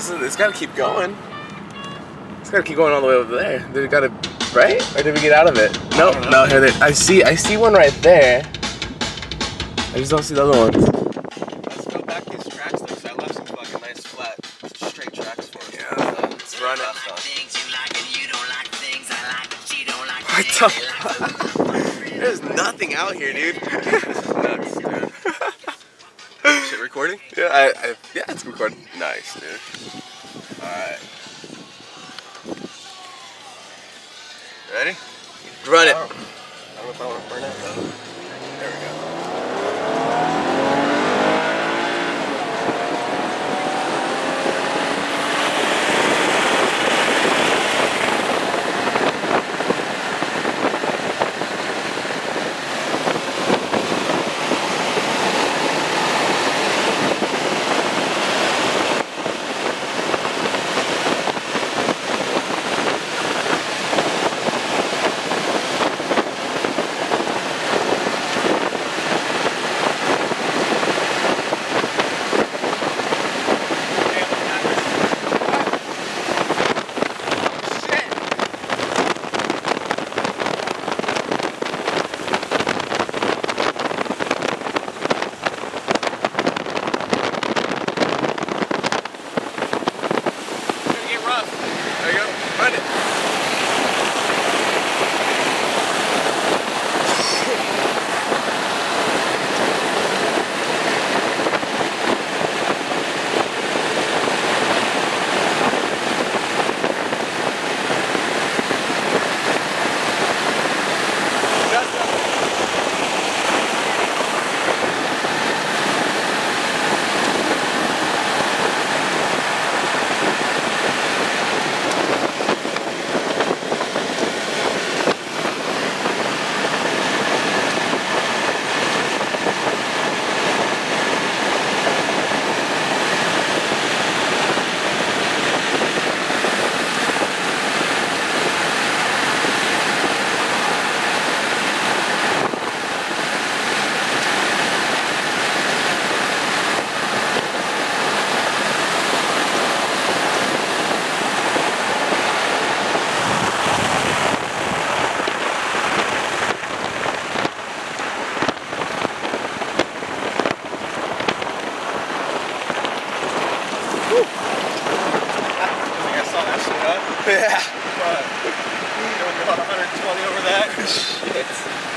it's gotta keep going. It's gotta keep going all the way over there. Did it gotta, right? Or did we get out of it? Nope. No, here they, I see one right there. I just don't see the other ones. Let's go back these tracks though, because I left some fucking nice flat straight tracks for us. Yeah. Let's run it. What the fuck? There's nothing out here, dude. Nuts, dude. Shit recording? Yeah, yeah, it's recording. Nice, dude. Alright. Ready? Run it. I don't know if I want to burn it though. There we go. There you go. Run it. Yeah. What? You don't go 120 over that? Shit.